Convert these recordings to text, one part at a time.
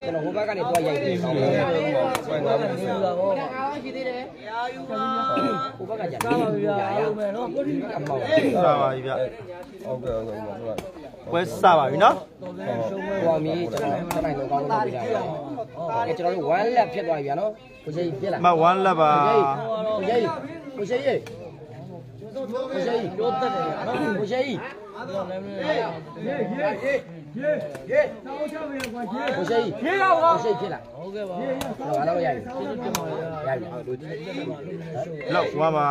ကျွန်တော်ဟိုဘက်ကနေတော့ရိုက်တယ်ဆောင်းတယ်ဟိုဘက်ကကြာနေရရမယ်နော်စားပါပြီဗျဟုတ်ကဲ့ဟုတ်ကဲ့ပွဲစားပါပြီနော်ဟိုအမီကျွန်တော်နိုင်တော့ကောင်းလို့ပြရတယ်ကျွန်တော်တို့1 lap ဖြစ်သွားပြီဗျာနော်ကိုရှိပြလားမ1 lap ပါကိုရှိပြောတတ်တယ်နော်ကိုရှိကိုရှိဖြစ်လာဟုတ်ကဲ့ပါတော့တော့ရပြီလောက်ဝါပါ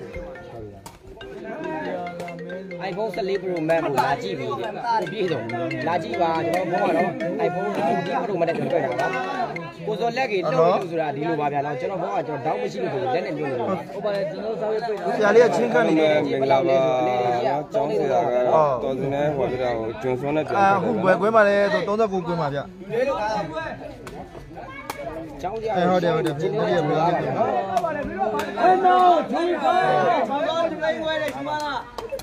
iPhone 14 Pro Max ကိုလာကြည့်ပြီပြည့်စုံလာကြည့်ပါကျွန်တော်ဘောကတော့ iPhone 14 Pro Max နဲ့တွေ့တာပါကိုစောလက်ကြီးလှုပ်လို့ဆိုတာဒီလိုပါဗျာနော်ကျွန်တော်ဘောကကျွန်တော်တောင်းမရှိလို့ဆိုလက်နဲ့မျိုးလို့ဟုတ်ပါတယ်ကျွန်တော်စားရတွေ့တာဆရာလေးကချင်းခတ်နေတယ်မင်္ဂလာပါကျောင်းဆရာကတော့တော်စင်းနဲ့ဟောပြတာကိုကျွန်းစွန်းနဲ့ကျောင်းအခုဘယ်ကွင်းမှာလဲဆို39ကွင်းမှာဗျကျောင်းဆရာဟုတ်တယ်ပြင်းနေရမလားအဲ့တော့ဒီကဘာလို့ဒီလိုဝဲလဲရှိမလား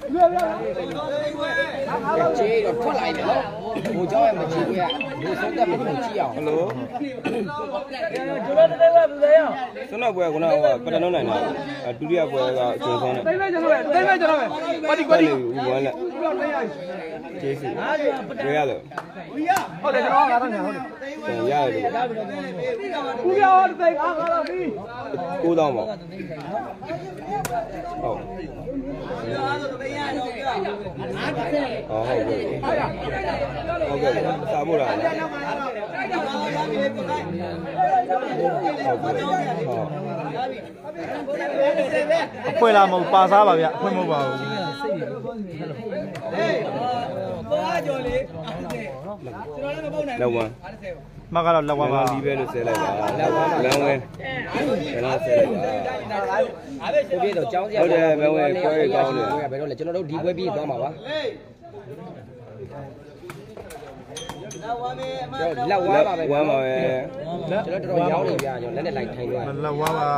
ချေတော့ထွက်လာပြီနော်ဟိုเจ้าရဲ့မချေကဒီဆုံးတက်မကြည့်အောင်ဟယ်လိုကျွန်တော်တက်ပါဘယ်ရောဆွမ်းပွဲကပထမနိုင်တာဒုတိယပွဲကကျွန်းစွန်းနဲ့တိတ်ပဲကျွန်တော်ပဲကွာဒီဝမ်းလက်ကျေးဇူးတွေ့ရတယ်ဟုတ်တယ်ကျွန်တော်ကတော့ညာဟုတ်တယ်ရတယ်ဦးရောတိတ်အားတော့ပြီ 9000ပေါ့ဟုတ်ဟုတ်ကဲ့စားဖို့လားအဖွင့်လာမဟုတ်ပါစားပါဗျအဖွင့်မဟုတ်ပါဘူးလက်ဝမ်းမကတော့လက်ဝမ်းပါဒီပဲလို့ဆဲလိုက်ပါလမ်းဝဲဆဲလိုက်ဆဲလိုက်ပါကိုပြေတော့ကျောင်းဆရာဟုတ်တယ်ဘယ်ဝဲပွဲကောင်းတယ်ဘယ်တော့လဲကျွန်တော်တို့ဒီပွဲပြီးသွားမှာပါလက်ဝါပါပဲဝမ်းပါပဲကျွန်တော်တော်ရောင်းနေပြကျွန်တော်လက်နဲ့လိုက်ထိုင်သွားလက်ဝါပါ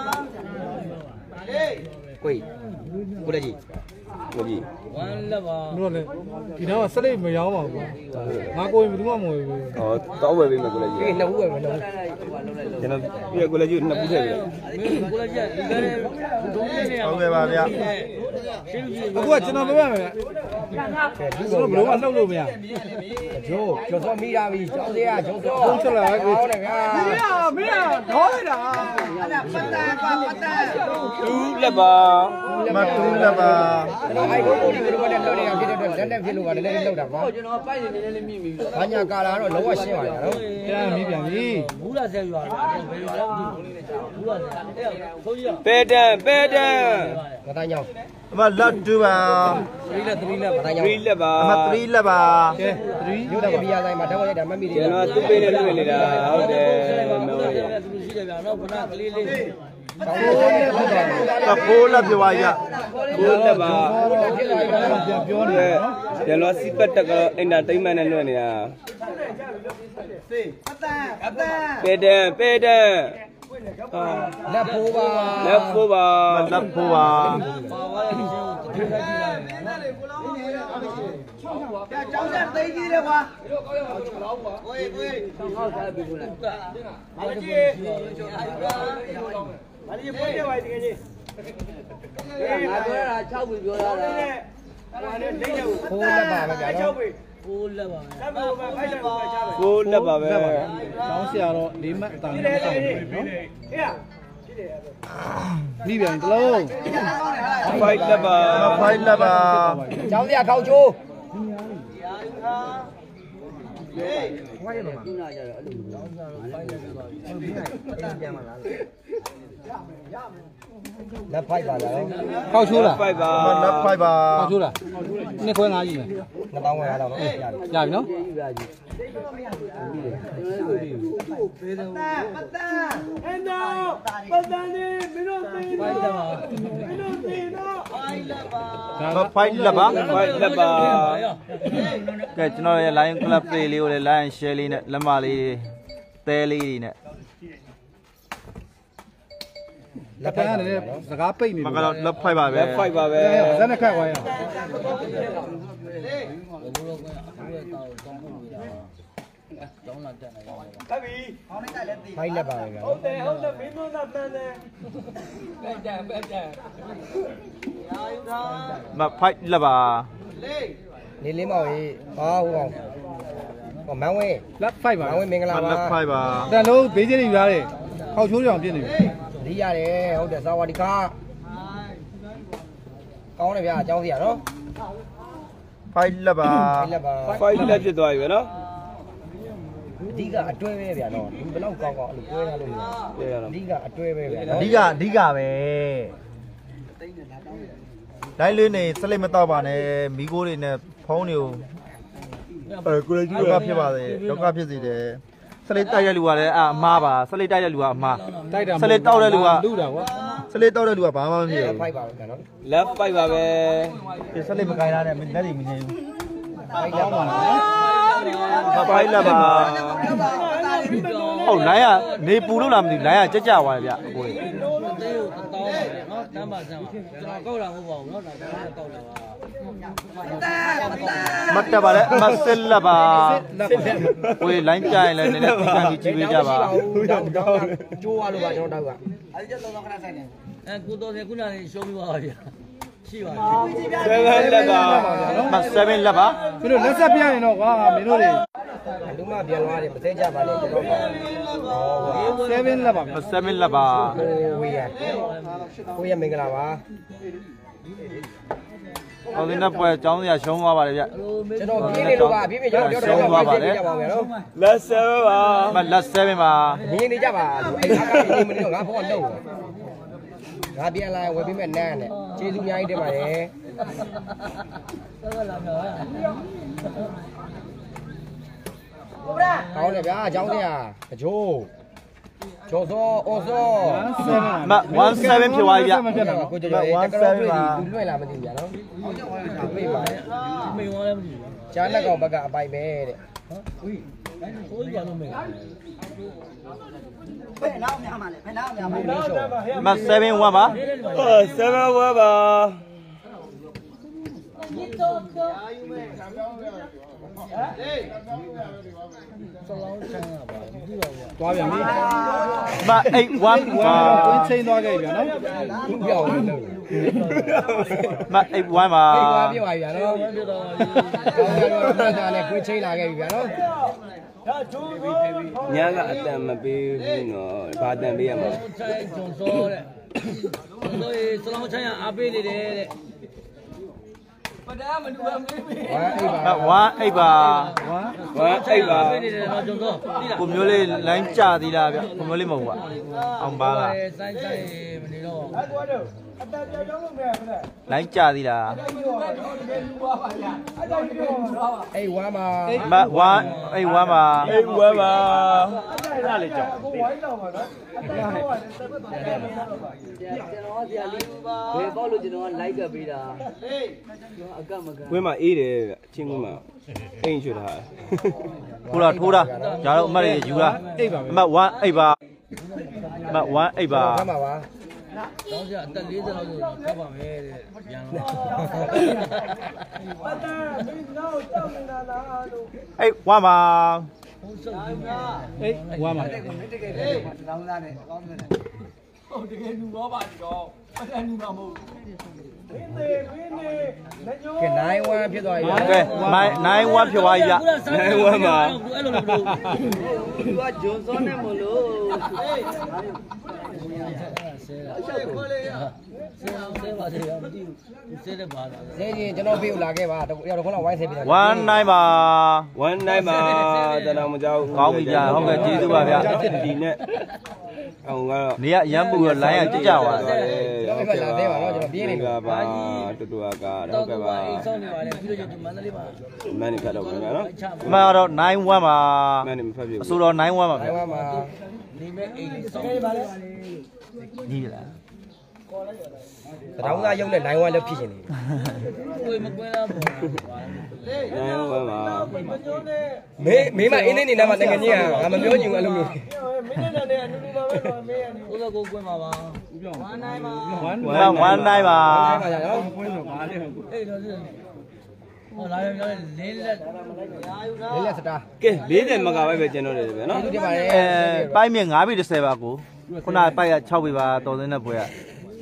ကိုလက်ကြီးကိုကြီးဝမ်းလက်ပါတို့လည်းဒီတော့စလိတ်မရောင်းပါဘူးငါကိုရင်ဘယ်သူမှမဝယ်ဘူးဟောတောက်ဝယ်ပေးမယ်ကိုလည်းကြီးနှစ်ဘူးဝယ်မယ်နှစ်ဘူးကျွန်တော်ပြကိုလည်းကြီးနှစ်ဘူးထည့်ပြီကိုလည်းကြီးဒီကနေ့ဒုံးနေရဟုတ်ကဲ့ပါဗျအခုကကျွန်တော်ပြောရမယ်ကျွန်တော်ဘယ်လိုမှလှုပ်လို့မရကျိုးကျော်စောမိတာပြီကျောင်းသေးကကျော်စောဟုတ်ချက်လာကိုဟုတ်တယ်ဗျာမင်းကခေါ်လိုက်တာပတ်တန်တူလက်ပါမတူလက်ပါအဲ့ဒီကိုဒီလိုနဲ့လှုပ်နေတာဖြစ်တဲ့အတွက်လက်နဲ့ဖြစ်လို့ကလည်းလည်းလှုပ်တာပါကျွန်တော်ပိုက်နေနေလေးမိပြီဘာညာကာလာတော့လုံးဝရှင်းပါတယ်နော်ပြန်မိပြန်ပြီဘူးလာဆဲရွာဘယ်ရွာလဲမသိဘူးဘူးလာဆဲဆိုကြီးပဲတန်မတိုင်းကြောင်အမလက်တူပါ 3လက်မတိုင်းကြောင် 3လက်ပါအမ3လက်ပါကဲ 3မြို့တဲ့ဘီယာဆိုင်မှာတော့ရိုက်တာမတ်မိတယ်ကျွန်တော်သူ့ပေးနဲ့တွေ့နေတာဟုတ်တယ်မောင်ရသူရှိတယ်ဗျာနော်ခဏကလေးလေးကိုလက်ပြပါရကိုလက်ပါပြောနေတယ်နော်ကျွန်တော်စီပတ်တကအင်တာတိတ်မန့်နဲ့လွှင့်နေတာပဲတန်လက်ဖိုးပါလက်ဖိုးပါလက်ဖိုးပါကျောင်းဆက်သိကြီးတယ်ကွာကိုဟောက်ထားပြီလို့လားဘာကြီးပွဲပြပါတကယ်ကြီးငါပြောတာ6ပြီပြောတာခိုးလက်ပါပဲဗျာနော်ခိုးလက်ပါပဲကိုလက်ပါပဲကျောင်းဆရာတော့၄မှတ်အတန်နဲ့စောင့်နေနော်မိပြန်တလုံး 5လက်ပါ 5လက်ပါကျောင်းဆရာခေါက်ချိုးဝိုင်းရမှာခုနကကြတော့အဲ့လိုကျောင်းဆရာတော့5လက်ဆိုတော့ပြန်มาလားလက်ဖိုက်ပါလားခေါက်ချိုးလား 5ပါလက်ဖိုက်ပါခေါက်ချိုးလားနှစ်ခွဲ5ကြီးပဲ2500တော့နော်ရပြီနော်ပတ်တန်နေမင်းတို့သိနော်မင်းတို့သိနော် 5လက်ပါ 5လက်ပါကဲကျွန်တော်ရဲ့ line club play လေးကိုလည်း line share လေးနဲ့လက်မလေးသဲလေးတွေနဲ့လက်ပန်းကလည်းစကားပိတ်နေတယ်မကတော့လက်ဖိုက်ပါပဲလက်ဖိုက်ပါပဲဇက်နဲ့ခတ်ဝိုင်းအောင်ဖိုက်လက်ပါပဲဗျာဟုတ်တယ်ဟုတ်တယ်မင်းတို့ကတန်းတယ်မဖိုက်လက်ပါနေလေးမောင်ကြီးဟာဟိုကောင်ဟောမန်းဝင်းလက်ဖိုက်ပါမန်းဝင်းမင်္ဂလာပါလက်ဖိုက်ပါတန်လုံးဘေးချင်းတွေရားတယ်ခေါက်ချိုးကြောင်ပြစ်နေပြီဒီရတယ်ဟုတ်တယ်ဇာဝတီကားကောင်းတယ်ဗျာအကြောင်းစီရနော်ဖိုက်လက်ပါဖိုက်လက်ဖြစ်သွားပြီပဲနော်အဓိကအတွဲပဲဗျာနော်ဒီဘယ်လောက်ကောင်းကောင်းအဲ့လိုတွဲထားလို့မရအဓိကအတွဲပဲဗျာနော်အဓိကပဲတိုင်းလေးနေစလိတ်မတော့ပါနဲ့မိโก้တွေနဲ့ဖုံးတွေကိုယ်ကြီးကဖြစ်ပါစေဒုက္ခဖြစ်စေတယ်စလိတ်တိုက်တဲ့လူကလည်းအမှားပါစလိတ်တိုက်တဲ့လူကအမှားစလိတ်တောက်တဲ့လူကလူတာကွာစလိတ်တောက်တဲ့လူကဘာမှမဖြစ်ဘူးဖိုက်ပါပဲဗျာနော်လက်ဖိုက်ပါပဲဒီစလိတ်မကိုင်းတာနဲ့လက်တွေမနေဘူးဖိုက်လက်ပါနော်ဖိုက်လက်ပါဟုတ်လိုင်းကနေပူလို့လားမသိဘူးလိုင်းကကြက်ကြသွားတယ်ဗျအကိုကြီးနော်တမ်းပါစမ်းပါကျွန်တော်ကောက်တာမဟုတ်ပါဘူးเนาะဒါကောက်တာပါမတ်တပါလေမဆစ်လက်ပါကိုလိုင်းကြရင်လည်းနည်းနည်းသိခံပြီးကြည့်ပေးကြပါကျိုးရလို့ပါကျွန်တော်တောက်ကအဲ့ဒီတော့ခဏဆိုင်နေကိုတော်တယ်ခုနကရှုံးပြီးပါဗျာရှိပါ 7လက်ပါမ7လက်ပါမင်းတို့လက်ဆက်ပြရင်တော့ကွာမင်းတို့တွေလူမပြန်သွားတယ်မသိကြပါနဲ့ကျွန်တော်ပါ 7လက်ပါ 7လက်ပါဝေးရမင်္ဂလာပါဟောဒီနေ့ပွဲအကြောင်းစရာရှုံးသွားပါတယ်ဗျကျွန်တော်ပြေးနေလို့ပါပြေးကျွန်တော်ပြောတော့ပါပါတယ်ကြပါမယ်နော်လက်7ပါမလက်7ပါနေနေကြပါအဲ့ဒါကနေမနေတော့ငါဖုန်းကလုံးငါပြန်လာဝယ်ပေးမဲ့နန်းနဲ့ကျေးဇူးအများကြီးတင်ပါတယ်ကောင်းတယ်ဗျာအကြောင်းစရာအကျိုးကျော်စောအော်စောမ17ဖြစ်သွားပြီဗျကိုကျော်ကျော်17ပါလူလွှဲလာမသိဘူးဗျာနော်ဟုတ်ပြီပါမိန်သွားလည်းမသိဘူးကျန်းလက်ကောင်ဘက်ကအပိုက်ပဲတဲ့ဟုတ်ဟိုးဘာလို့မင်းဖဲနောက်များမှာလေဖဲနောက်များမှာမ7ဝါပါ 7ဝါပါသွားပြန်ပြီမ8 1ပါတွင်းချင်းသွားခဲ့ပြီနော်ဘူးပြောင်းလို့မ8 1ပါ 8 1ပြပါပြီဗျာနော်ကောင်းကြတော့လည်းခွေးချင်းလာခဲ့ပြီဗျာနော်ညာကအတန်မပေးဘူးနော်ဘာတန်ပေးရမှာကျွန်းစောတဲ့ကျွန်းစောရေစလောင်းချမ်းရအားပေးနေတယ်တဲ့ပဒါမလူပါမေးပေး 1 8ပါ 1 8ပါပေးနေတယ်တော့ကျွန်းစောသိလားကိုမျိုးလေးလိုင်းကြသေးလားဗျကိုမျိုးလေးမဟုတ်ဘူးအောင်ပါလားစိုင်းဆိုင်မနေတော့အတန်ကြောက်ကြောက်လို့မရဘူးလေလိုင်းကြသေးလားအေးဝမ်းပါမ1 8 1ပါ 8 1ပါအဲ့ဒါလေးကြောက်ဝိုင်းတော့ပါနော်ကျွန်တော်ကဒီအလေးဘယ်ပေါ့လို့ကျွန်တော်က like ကပေးတာကျွန်တော်အကမကဝင်းမှာအေးတယ်ဗျအချင်းကွင်းမှာအိမ်ချွတ်ထားထိုးတာဂျာတော့အမတ်တွေယူလားအမတ်1 8ပါအမတ်1 8ပါဖမ်းပါပါတော့ကြာအသက်40လောက်ဆိုဖတ်ပါမယ်တဲ့ပြန်တော့ပတ်တာမင်းတော့ကြောက်နေတာလားလို့ 1ပါဟုတ်ဆုံးနေတာ 1ပါတကယ်လောင်းသားနဲ့ကောင်းတယ်ဟုတ်တကယ်လူရောပါတော့ပတ်တာလူမှာမဟုတ်ဝင်းနေကဲ9 1ဖြစ်သွားပြီကဲ9 1ဖြစ်သွားပြီဗျ 9 1ပါအဲ့လိုမလို့သူကဂျွန်စောနဲ့မလို့ဆဲပါတယ်မသိဘူးဆဲတဲ့ပါလားဆဲရင်ကျွန်တော်ပြေလာခဲ့ပါရောက်တော့ခုနဝိုင်းဆဲပြီးတော့ 19ပါ 19ပါတတော်မကြောက်ကောင်းပြီဗျာဟုတ်ကဲ့ကျေးဇူးပါဗျာဒီနဲ့အောင်ကတော့နေရရမ်းပူတော့လိုင်းကကြကြသွားတယ်ကျွန်တော်ပြလာသေးပါတော့ကျွန်တော်ပြေးနေပါပါတူတူအကာတော့ကဲပါအိမ်ဆောင်နေပါလေပြီးတော့ကျွန်တော်မန္တလေးမှာမန်းနေဖတ်တော့ပါနော်အမှန်တော့9 1ပါမန်းနေမဖတ်ပြဘူးအဆိုတော့9 1ပါဗျာ 9 1ပါနေမဲ့အိမ်ဆောင်နေပါလေညီလားတောင်းသားရုပ်နဲ့9 1လောက်ဖြစ်ရှင်နေကိုယ်မကွဲလားပေါ့ 9 1ပါမေးမအင်းနေနာမှာတကယ်ကြီးကငါမပြောချင်ဘူးအဲ့လိုမျိုးမင်းနဲ့အနူနူပါပဲပါမေးရတယ်ဥစ္စာကိုကွဲမှာပါဦးပြောင်း1 9ပါ 1 9ပါပါရအောင်ကွဲဆိုပါလေဟုတ်အေးတော့ဟောလာပြန်ပြောလေးလက်စတာကဲ40မကပဲကျွန်တော်တွေပဲနော်ဒီပါလေပိုက်မြင့်9ပြီ30ပါကိုခုနပိုက်က6ပြီပါတော်စင်းတဲ့ဘွဲက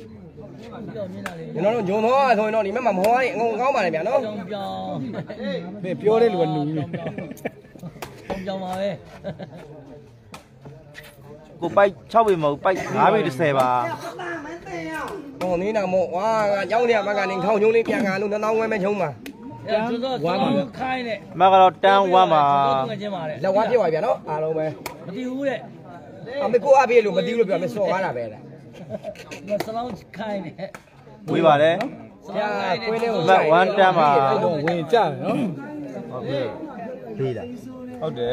ကျွန်တော်တို့ညုံတော့ဆိုရင်တော့ဒီမဲ့မှာမဟောရအငုံကောင်းပါလေဗျာနော်ပြောင်းပြောင်းပြောတဲ့လူကလူနေပြောင်းပါပဲကိုပိုက်6ပြီမဟုတ်ပိုက်9ပြီ30ပါဟောနေနာမို့ဝါကြောင်းနေမှာကနေခေါင်းချုံးလေးပြန်ကန်လို့1000ဝဲမဲ့ချုံးပါဝမ်းပါခိုင်းနဲ့မကတော့တန်း1ပါလက်ဝါဖြစ်သွားဗျာနော်အားလုံးပဲမတည်ဘူးတဲ့အမေကိုအပြေလို့မသိဘူးလို့ပြောမယ်စော်ကားတာပဲလားစလောင်းခိုင်းနဲ့ဝေးပါတယ်ဆရာကွင်းလေးကိုမတ်1တန်းပါတော့ဝင်ကြတယ်နော်ဟုတ်ကဲ့ဖေးတာဟုတ်တယ်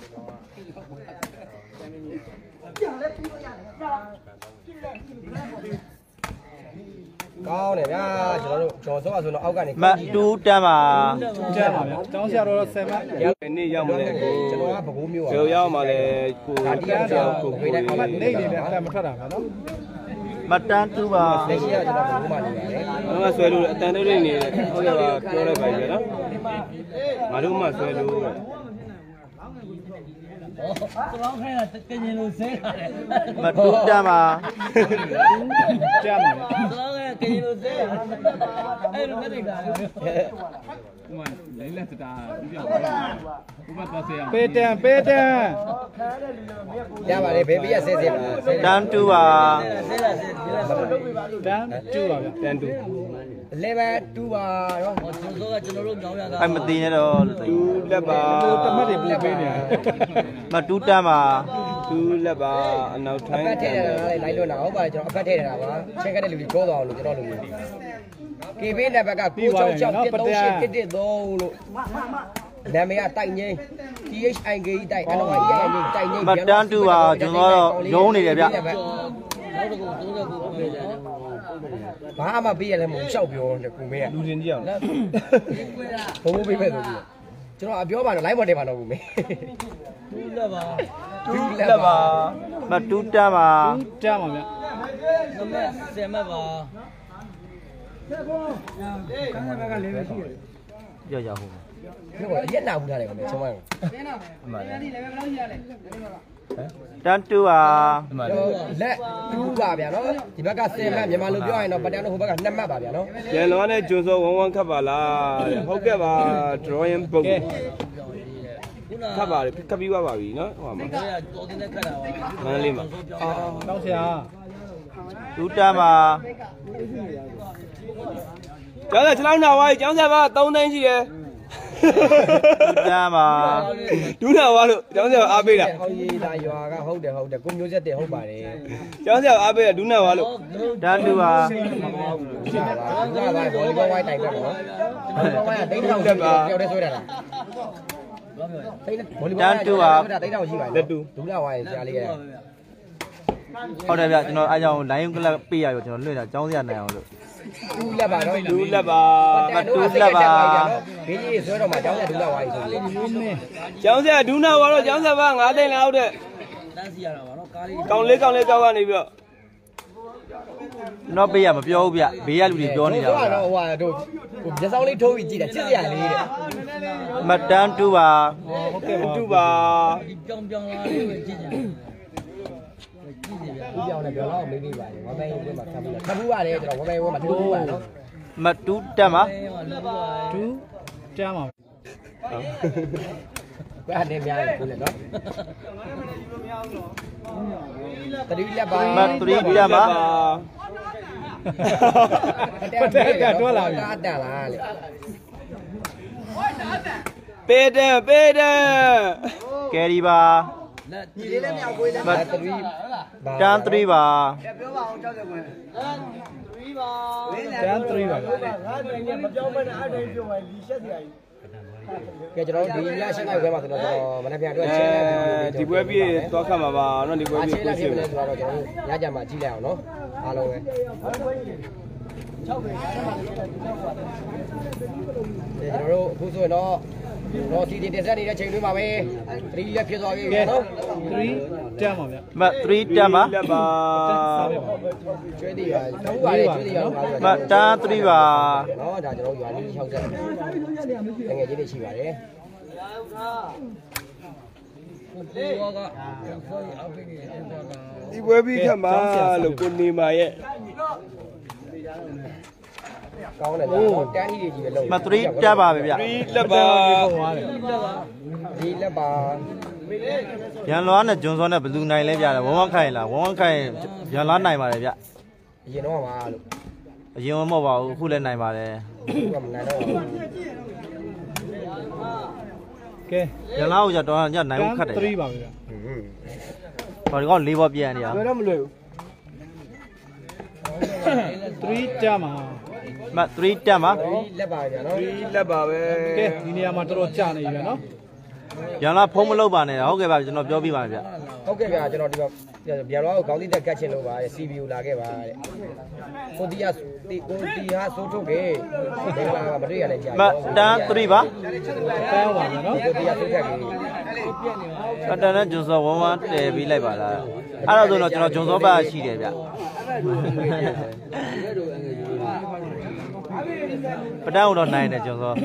ကောင်းတယ်ဗျာကျွန်တော်တို့ကျော်စောဆိုတော့အောက်ကနေမတ်2တန်းပါကြပါဗျာကျောင်းဆရာတော်7မှတ်နေ့ရောက်မလဲကိုကျွန်တော်ကဘကိုးမျိုးဘယ်ရောက်မှလဲကိုဒါတီးရအောင်ကိုဝေးတဲ့အောက်ကနေနေနေနဲ့အဲ့မထွက်တာဗျာနော်မတ်တန်း2ပါလက်ရှိကကျွန်တော်ဘကိုးမှနေပါတယ်ငါဆွဲလို့အတန်တွေနေတယ်ဟုတ်ကဲ့ပါပြောလိုက်ပါပြီနော်ငါတို့မှဆွဲလို့စလောင်းခိုင်းတာကရင်လိုဆဲတာတဲ့မတ်2တန်းပါကြပါဗျာစလောင်းကရင်လိုဆဲတာအဲ့လိုနဲ့နေတာပေတန်ပေတန်ရပါလေဘေဘီကဆဲဆဲပါတန်း2ပါဆဲတာဆဲဒီလားတန်း2ပါဗျာတန်တူ level 2ပါနော်ဟောကျော်စောကကျွန်တော်တို့ညောင်းရတာအဲ့မသိနေတော့တူလက်ပါတမတ်တွေပူပေးနေတယ်မတ်2တန်းပါတူလက်ပါအနောက်အထိုင်းဖက်ထည့်ရတာလည်းလိုက်လွတ်တာဟုတ်ပါလေကျွန်တော်အဖက်ထည့်ရတာပါချင်းကတဲ့လူကြီးကြောသွားအောင်လို့ကျွန်တော်လူကြီးကေဘေးနံပါတ်က966 138 113လို့နာမည်ကတိုက်ငိမ့် THINK တိုက်အနော်ကြီးတိုက်ငိမ့်မတ်တန်း2ပါကျွန်တော်တော့ရုံးနေတယ်ဗျနောက်တစ်ခု39ပေးတယ်ဘာမှပေးရလဲမဟုတ်ရှောက်ပြောတယ်ကိုမေးကလူချင်းကြည့်အောင်ဘုံဘုံပေးမဲ့ဆိုပြီးကျွန်တော်အပြောပါတော့ live ပေါ်တင်ပါတော့ကိုမေးဘူးလက်ပါလက်ပါမတ်2တန်းပါကြပါဗျာနမဆယ်မပါရောက်ရောက်ဟုတ်ဒီကအရက်နာဘူးထားတယ်ကိုမေးချုံးမရတန်း2ပါလက်2ပါဗျာနော်ဒီဘက်က10မှတ်မြန်မာလိုပြောရရင်တော့ပတန်တို့ဟိုဘက်က2မှတ်ပါဗျာနော်ရန်လောနဲ့ဂျွန်စောဝန်းခတ်ပါလားဟုတ်ကဲ့ပါ drawing book ခတ်ပါလေခတ်ပြီးသွားပါပြီနော်ဟိုမှာဒါကတော်တဲ့ခက်တာပါမန္တလေးမှာတောင်းဆရာ 2တန်းပါကျောင်းဆက်6လောက်နာဝါးကျောင်းဆက်ပါ3သိန်းရှိတယ် 2တန်းပါဒူးနာဝါလို့ကျောင်းဆက်အားပေးတာဟောင်ကြီးဒါရွာကဟုတ်တယ်ကိုမျိုးဆက်တယ်ဟုတ်ပါတယ်ကျောင်းဆက်အားပေးတာဒူးနာဝါလို့တန်း2ပါဒါပါဘောလီဘောဝိုင်းတိုင်ပဲနော်ဘောလီဘောဝိုင်းကတိတ်တောင်တက်ပါကြောက်တဲ့ဆွဲတာလားတိတ်ဘောလီဘောဝိုင်းတိတ်တောင်ရှိပါလေဒူလာဝိုင်းဆရာလေးရဲ့ဟုတ်တယ်ဗျကျွန်တော်အားကြောင့် line ကလပ်ပေးရရောကျွန်တော်လွှင့်တာចောင်းစရာနိုင်အောင်လို့ဒူလက်ပါနော်ဒူးလက်ပါဘေးကြီးဆွဲတော့မှကျောင်းရဒူလာဝိုင်းဆိုပြီးကျောင်းဆက်ဒူးနာဝါတော့ကျောင်းဆက်ပါ9သိန်းလောက်တဲ့တန်းစီရတာပါနော်ကားလေးကောင်းလေးကောက်ကနေပြီးတော့ကျွန်တော်ပေးရမပြောဘူးဗျဘေးရလူတွေပြောနေတာဟိုကတော့ဟိုတို့မျက်စောင်းလေးထိုးပြီးကြည့်တာချစ်စရာလေးတဲ့မတ်တန်း2ပါဟုတ်ကဲ့တူပါဒီပြောင်းပြောင်းလာလေးပဲကြည့်ကြတယ်ဦးပြောင်းနေပြောတော့မေးမိပါတယ်ဝမ်းပိုင်းဝဲမှာခပ်ဘူးပါတယ်ကျွန်တော်ဝမ်းပိုင်းဝဲမှာထိုးဘူးပါနော်မတ်2တန်းပါ 2ကြပါကွာနေများတယ်ကိုလည်းနော်တတိလက်ပါမတ်3တန်းပါပတ်တက်တွဲလာပြီတန်လားလေပေးတယ်ကယ်ရီပါလက်ညီလေးလည်းမြောက်ကိုလည်းမတ်တတိတန်း3ပါပြောပါအောင်60ခွန်း3ပါတန်း3ပါဗျာမပြောင်းမနဲ့အဲ့တိုင်းပြောရင်ဒီရှက်စရာကြီးကဲကျွန်တော်ဒီလရှင်းလိုက်ခွဲမှာဆိုတော့မနေ့ပြန်အတွက်ချင်းဒီပွဲပြည့်သွားခတ်မှာပါနော်ဒီပွဲပြည့်ချင်းကိုလာရှိဖြစ်တယ်လဲဆိုတော့ကျွန်တော်ညကြမှာကြည့်လိုက်အောင်နော်အားလုံးပဲကျွန်တော်တို့အခုဆိုရင်တော့တော့ဒီတင်ဆက်နေတဲ့ချိန်တွေမှာပဲ3လက်ဖြစ်သွားပြီနော် 3တန်းပါဗျာမ3တန်းပါလက်ပါကျွေးတည်ပါတော့ပါလေကျွေးတည်ရတော့မတန်း3ပါနော်ဒါကျွန်တော်ရွာလေး60တကယ်ကြီးတွေရှိပါတယ်ဒီပွဲပြီးခက်မှာလို့ကိုနေမာရဲ့ကောင်းတယ်နော်တန်းကြီးတွေကြီးပဲလုံးမ3တန်းပါပဲဗျ 3လက်ပါဒီလက်ပါရန်လွားနဲ့ဂျွန်စောနဲ့ဘလူးနိုင်လဲပြတယ်ဝဝခိုင်လားဝဝခိုင်ရန်လွားနိုင်ပါတယ်ဗျအရင်တော့ပါလို့အရင်မဟုတ်ပါဘူးအခုလည်းနိုင်ပါတယ်ကမနိုင်တော့ကဲရန်လွားကိုကြတော့ညနိုင်ဖို့ခတ်တယ် 3ပါပဲဗျာဟောဒီကောင်၄ဘောပြန်နေရဘယ်တော့မလွယ်ဘူး 3တန်းပါမ3တန်းပါဒီလက်ပါဗျာနော် 3လက်ပါပဲကဲဒီနေရာမှာတော်တော်ကြာနေပြီဗျာနော်ရန်လွားဖုံးမလုပ်ပါနဲ့ဟုတ်ကဲ့ပါကျွန်တော်ပြောပြပါမယ်ဗျဟုတ်ကဲ့ဗျာကျွန်တော်ဒီမှာပြန်တော့ခေါင်းသီးတက်ကတ်ချင်လို့ပါ CPU လာခဲ့ပါတဲ့ကိုတီးဟာဆိုးထုတ်ခဲ့ဒီလာမတွေ့ရတဲ့ကြာမတန်း3ပါတန်းပါဗျာနော်ကိုတီးဟာဆိုးထက်ကြီးအတန်နဲ့ဂျွန်စောဝဝတည်ပြီးလိုက်ပါလားအဲ့တော့ဆိုတော့ကျွန်တော်ဂျွန်စောပါရှိတယ်ဗျပတန်းတော့နိုင်တယ်ဂျွန်စော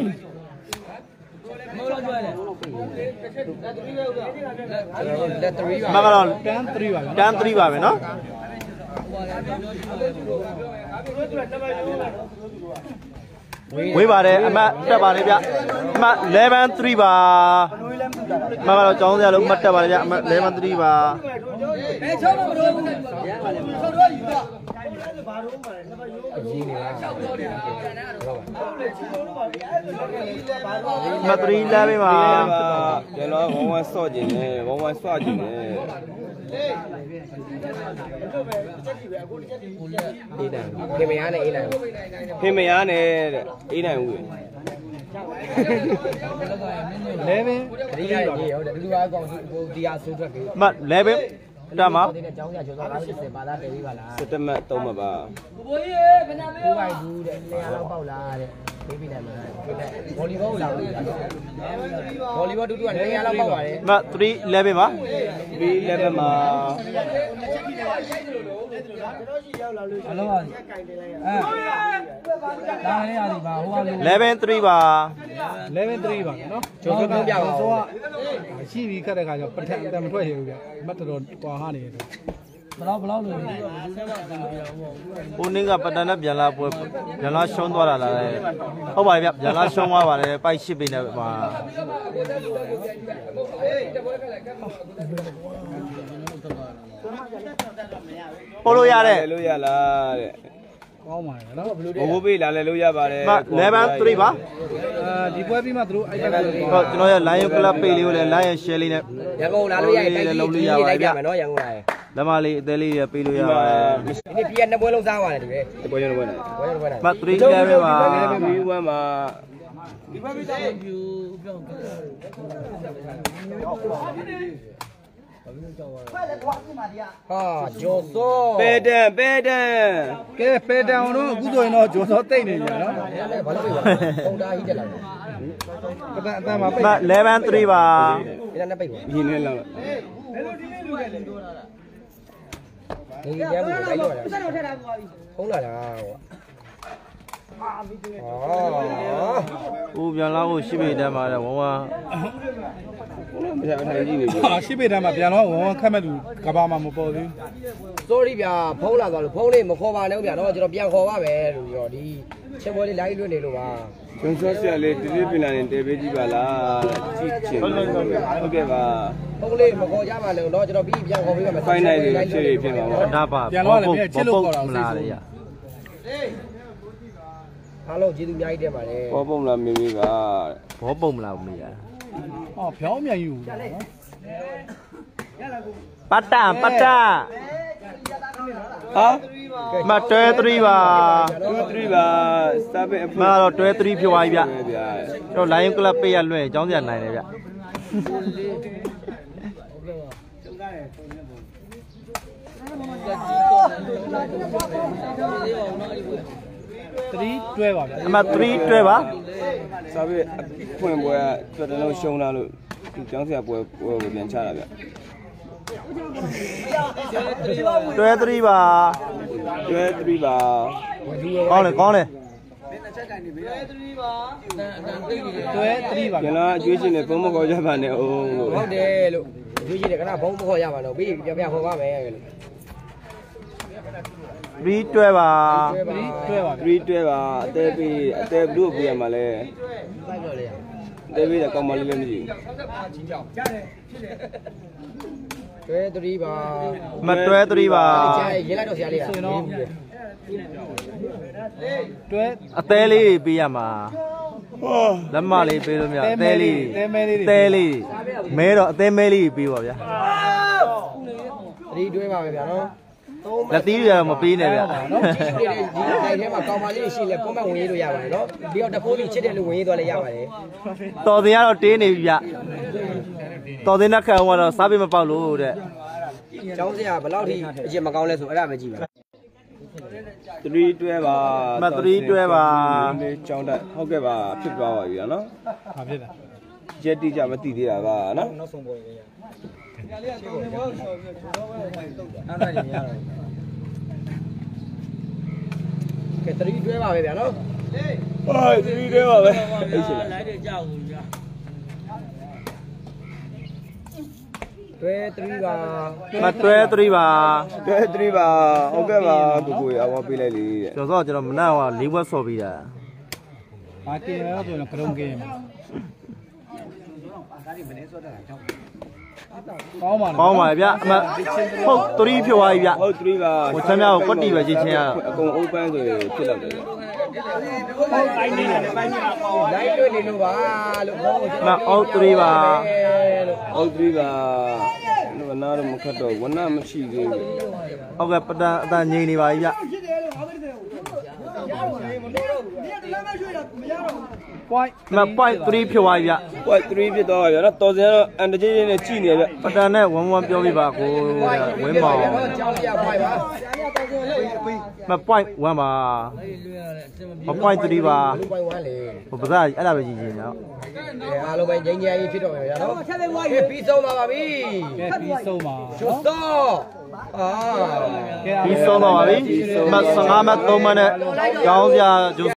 လက်3ပါမကတော့တန်း3ပါဗျာတန်း3ပါပဲเนาะဝေးပါတယ်အမတ်တက်ပါလေဗျအမတ်11 3ပါမကတော့ကြောင်းစရာလို့အမတ်တက်ပါလေဗျအမတ်11 3ပါမ3လာပြီပါကျွန်တော်ဝဝဆော့ကျင်တယ်ဝဝဆော့ကျင်တယ်အေးတယ်ခင်မရနဲ့အေးတယ်ဖေမရနဲ့တဲ့အေးနိုင်ဦး 11 ခရီးရရေးဟုတ်တယ်ဒီလိုအကောင်ကိုတီးဟာဆိုးထွက်ခဲ့မ11တက်မှာဒီနဲ့ကျောင်းရကျော်သွား80ပါသားတယ်ပြီးပါလားစတမတ်3ပါကိုပိုင်ဘူးတဲ့200လောက်ပေါက်လားတဲ့ပေးပြီးတယ်မှာဗောလီဘောလာလို့ဗောလီဘောတူတူက200လောက်ပေါက်ပါတယ်မ3 11ပါ 3လက်ပါမှာအလုံးပါလာနေရသည်ပါဟိုကလို့ 11 3ပါ 11 3ပါဗျာနော်ကျော်ပြောပြပါဦးဆိုတော့ရှိပြီခက်တဲ့ခါကျပထမအတမထွက်ရဘူးဗျာမတ်တော်ကွာဟာနေတယ်ဘလောက်လို့လဲဦးနင်းကပတန်နဲ့ပြန်လာပွဲပြန်လာရှုံးသွားတာလားဟုတ်ပါပြီဗျပြန်လာရှုံးသွားပါတယ်ပိုက်ရှစ်ပိနဲ့ပါပို့လို့ရတယ်လဲလို့ရလားတဲ့ကောင်းပါရဲ့နော်ဘိုးဘေးလာလဲလို့ရပါတယ်မ11 3ပါဒီပွဲပြီးမှသူတို့အိုက်တက်ကိုဟုတ်ကျွန်တော်ရဲ့ Lion Club page လေးကိုလည်း Lion share လေးနဲ့ရန်ကုန်လာလို့ရရင်တိုက်ကြီးလိုက်ပြမယ်နော်ရန်ကုန်လာရင်လက်မလေးအသေးလေးတွေပေးလို့ရပါတယ်ဒီနေ့ပြည့်နှစ်ပွဲလုံးစားပါတယ်ဒီပဲဒီပွဲကျွန်တော်ပွဲနေပွဲရပွဲတာမ3 11ပါဒီပွဲမှာဟာဂျော်စောပဲတန်ကဲပေတံအောင်တော့အခုဆိုရင်တော့ဂျိုးစောတိတ်နေပြီနော်ဘာလို့ပြပါပုံသားကြီးတက်လာတယ်ပထမအတမှာပိတ်မ11 3ပါဒီနေ့ပိတ်ပါရင်းနေလောက်ဒီကြမ်းလိုက်တော့ဆက်တော့ထက်တာကွာပြီဖုံးလာတာဟောဦးပြန်လာဖို့ရှိပေတတ်ပါတယ်ဝဝမစားထိုင်ကြည့်နေပြီဟာရှိပေတံမှာပြန်တော့ဝဝခတ်မဲ့သူကဘာမှမပေါ်သေးဘူး sorry ဗျာဖုံးလာသွားလို့ဖုံးလေးမခေါ်ပါနဲ့ဗျာတော့ကျွန်တော်ပြန်ခေါ်ပါမယ်လို့ပြောဒီချက်ပွဲလေးလိုက်လွတ်နေလို့ပါကျွန်းစောဆရာလေးတိတိပင်လာနေတဲပေးကြည့်ပါလားကြည့်ချင်ဟုတ်ကဲ့ပါဖုံးလေးမခေါ်ကြပါနဲ့တော့ကျွန်တော်ပြီးပြန်ခေါ်ပေးပါမယ်ဖိုင်နိုင်လေးချေဖြစ်ပါပါဒါပါမလားလေရအားလုံးကျေးဇူးအများကြီးတင်ပါတယ်ပေါ်ပုံလာမင်းမီပါဘောပုံမလားမရဟောဖြောင်းမြန်ယူနော်ပတ်တာဟာမတွဲ3ပါ 2 3ပါစပယ်အမတော့တွဲ3ဖြစ်သွားပြီဗျဗျာကျွန်တော် Lion Club ပေးရလွှဲအကြောင်းစရာနိုင်တယ်ဗျ 3တွဲပါဗျာအမ3တွဲပါစားပြီးဖွင့်ပွဲကတော်တော်ရှုံးလာလို့ဒီကျောင်းဆရာပွဲကိုပြန်ချတာဗျတွဲ3ပါတွဲ3ပါကောင်းလေကောင်းလေတွဲ3ပါကျွန်တော်အကျွေးရှင်နဲ့ဘုံမခေါ်ကြပါနဲ့အောင်ဟုတ်တယ်လို့ရွေးကြည့်တယ်ခဏဘုံမခေါ်ရပါတော့ပြီးပြပြခေါ်ပါမယ်လို့ 3တွဲပါတွဲပါ 3တွဲပါအသေးပေးအသေးဘလို့ပြရမှာလဲအသေးပေးတဲ့ကောင်မလေးလည်းမရှိတွဲ3ပါမတွဲ3ပါရေးလိုက်တော့ဆရာလေးကတွဲအသေးလေးပေးရမှာလက်မလေးပေးလို့မရအသေးလေးတဲလေးမဲတော့အသေးမဲလေးပေးပါဗျာ 3တွဲပါပဲဗျာနော်လက်သီးတွေတော့မပေးနဲ့ဗျာနော်ဒီတိုင်းထဲမှာကောင်မလေးရှိလဲကွန်မန့်ဝင်ရေးလို့ရပါတယ်နော်ပြီးတော့တဖိုးလေးချစ်တယ်လို့ဝင်ရေးသွားလဲရပါတယ်တော်စင်ကတော့တင်းနေပြီဗျတော်စင်နဲ့ခံအောင်ကတော့စားပေးမပေါက်လို့တဲ့ကျောင်းဆရာဘယ်လောက်ထိအကျင့်မကောင်းလဲဆိုအဲ့ဒါပဲကြည့်ပါ 3တွဲပါမ3တွဲပါဒီကျောင်းတက်ဟုတ်ကဲ့ပါဖြစ်သွားပါပြီနော်ဘာဖြစ်လဲရက်တိကြမသိသေးတာပါနော်နောက်ဆုံးပေါ်ရင်ရ ကဲ3တွဲပါပဲဗျာနော်ဟာ3တွဲပါပဲအဲ့ရှင်လိုက်တယ်ကြောက်ဘူးကြာတွဲ3ပါမတွဲ3ပါတွဲ3ပါဟုတ်ကဲ့ပါကိုအဝပေးလိုက်လေတဲ့ကျော်စောကျွန်တော်မနက်က၄ဘွက်ဆော်ပြီးတာဘာတင်လဲဆိုတော့ကရုံးကင်းကောင်းပါလားကောင်းပါဗျအမဟုတ်3ဖြစ်သွားပြီဗျဟုတ်3ပါဟိုချမ်းမြောက်ကိုကွက်တီပဲကြည့်ချင်းရအကုန် open ဆိုရင်ဖြစ်လောက်တယ်ဗျလိုက်တွေ့နေလို့ပါလို့ဟောမဟုတ်3ပါဟုတ်3ပါဝနာတော့မခတ်တော့ဝနာမရှိသေးဘူးဟုတ်ကဲ့ပတန်အတန်ငိမ့်နေပါပြီဗျ point မ point 3ဖြစ်သွားပြီဗျဟို3ဖြစ်သွားပါဗျာနော်တော်စင်ကတော့အန်တချင်းချင်းနဲ့ကြည်နေဗျပတန်နဲ့1ပြောပြပါကိုဝင်းမောင်ကျောင်းဆရာဖိုက်ပါမ point 1ပါမ point 3ပါလူပိုင်1လေဟိုပါစားအဲ့ဒါပဲကြည့်ချင်းနော်အားလုံးပဲငြိမ်းချမ်းရေးဖြစ်တော့မယ်ဗျာနော်ပြီးဆုံးသွားပါပြီကဲပြီးဆုံးပါကျွတ်တော့အာပြီးဆုံးတော့ပါပြီမ15မ3မနဲ့ကျောင်းစရာ